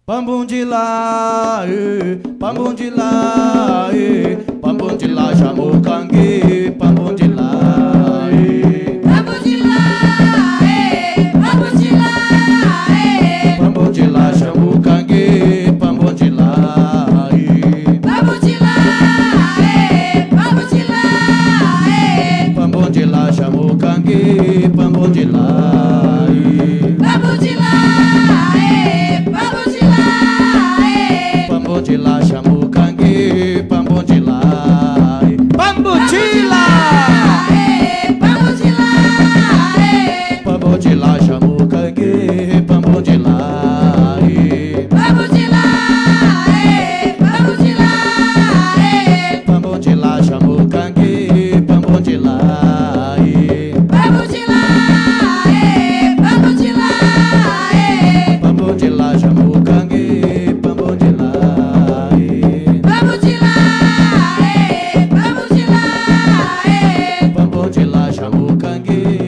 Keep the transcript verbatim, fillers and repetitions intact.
Pambum de lá, eh, pambum de lá, eh, pambum de lá, chamou cangue, pambum de lá, eh. Pambum de lá, eh, pambum de lá, eh. Pambum de lá, chamou cangue, pambum de lá, eh. Pambum de lá, eh, pambum de lá, eh. Pambum de lá, chamou cangue, pambum de lá, eh. Pambum de lá, eh, pambum de lá, eh. Pambum de lá, chamou cangue, pambum de lá, eh. Pambum de lá, eh, pambum de lá, eh. pambum de lá, chamou cangue, pambum de lá, eh. Pambum de lá, eh, pambum de lá, eh. Pambum de lá, chamou cangue, pambum de lá, eh. Pambum de lá, eh, pambum de lá, eh. Pambum de lá, chamou cangue, pambum de lá, eh. Pambum de lá, eh, pambum de lá, eh. Pambum de lá, chamou cangue,